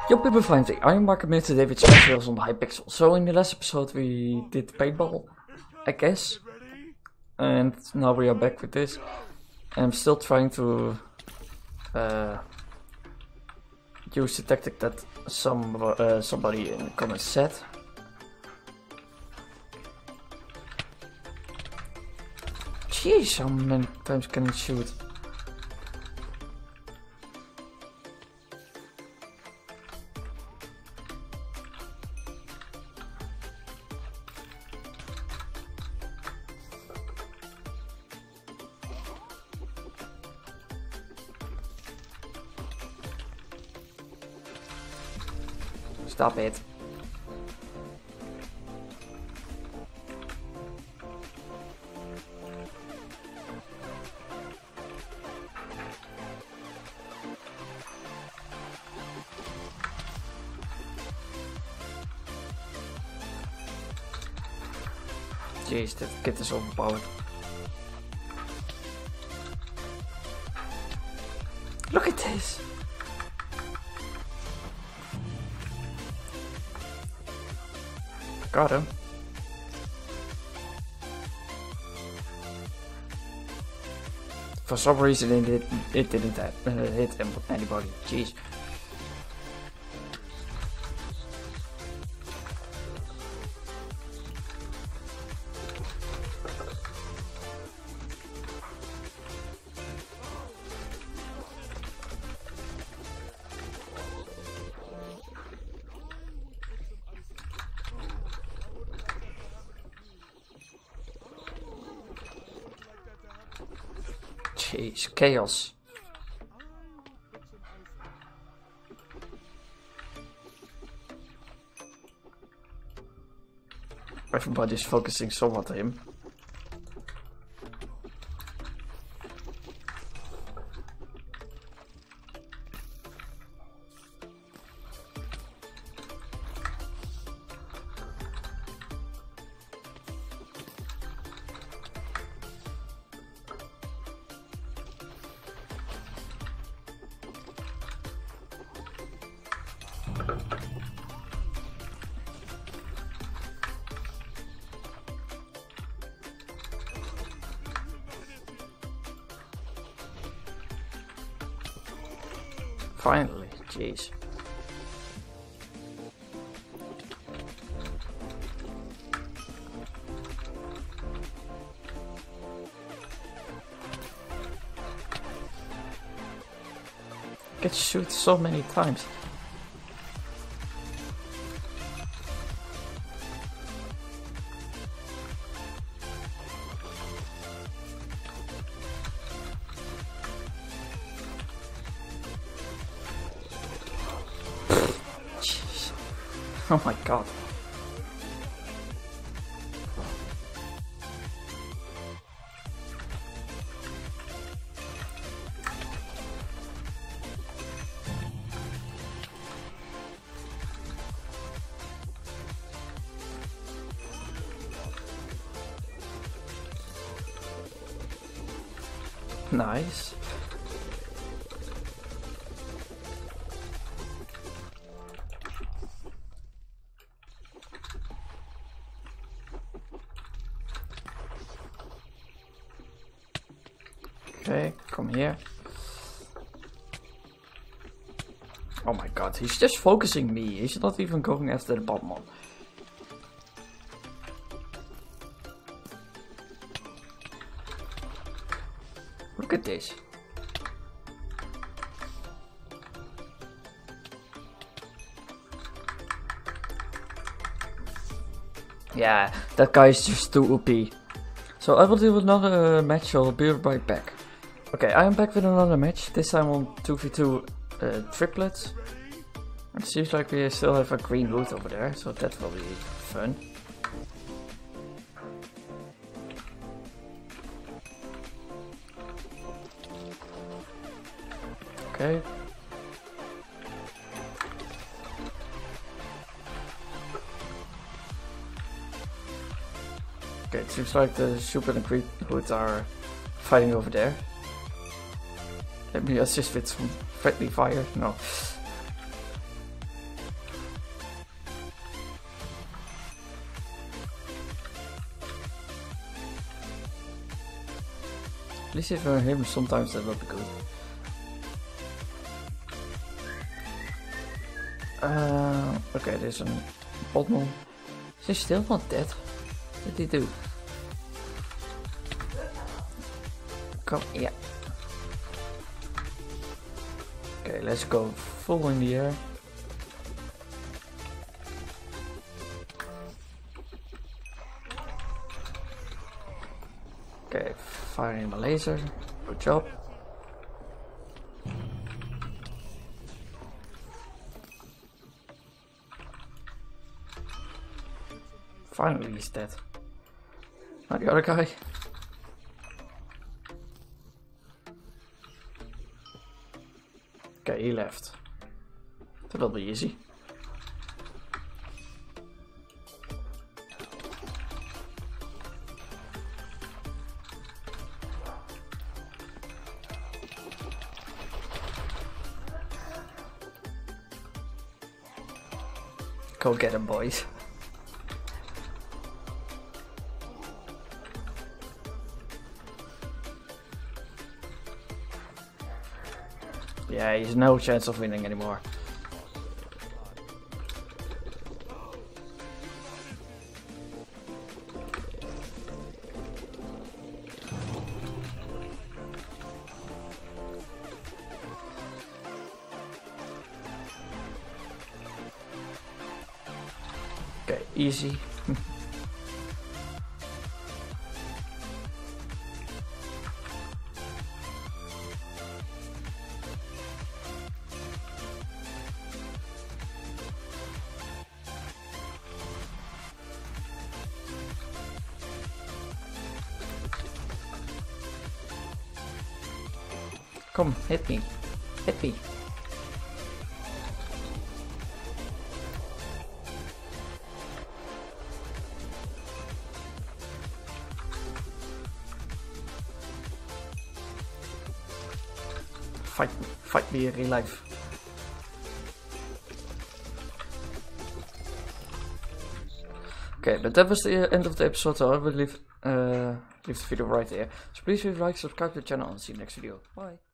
Yo people, finally, I am back with today with specials on the Hypixel. So in the last episode we did paintball, I guess. And now we are back with this. I'm still trying to use the tactic that somebody in the comments said. Jeez, how many times can he shoot? Stop it. Jeez, that kid is overpowered. Look at this! Got him. For some reason it didn't hit anybody. Jeez. Jeez, chaos. Everybody's focusing somewhat on him. Finally, jeez. Get shoot so many times. Oh my god. Nice. Okay, come here. Oh my god, he's just focusing me. He's not even going after the bottom one. Look at this. Yeah, that guy is just too OP. So I will do another match, I'll be right back. Okay, I am back with another match, this time on 2v2 triplets. It seems like we still have a green hood over there, so that will be fun. Okay. Okay, it seems like the super and green hoods are fighting over there. Let me assist with some friendly fire. No. please if you hear him sometimes, that will be good. Okay, there's een bottom. Is he still not dead? What did he do? Come, yeah. Okay, let's go full in the air. Okay, firing my laser. Good job. Finally he's dead. Now the other guy. Okay, he left. That'll be easy. Go get him, boys. Yeah, he's no chance of winning anymore. Okay, easy. Come, hit me. Hit me. Fight me in real life. Okay, but that was the end of the episode, so I will leave the video right there. So please leave a like, subscribe to the channel, and see you next video. Bye.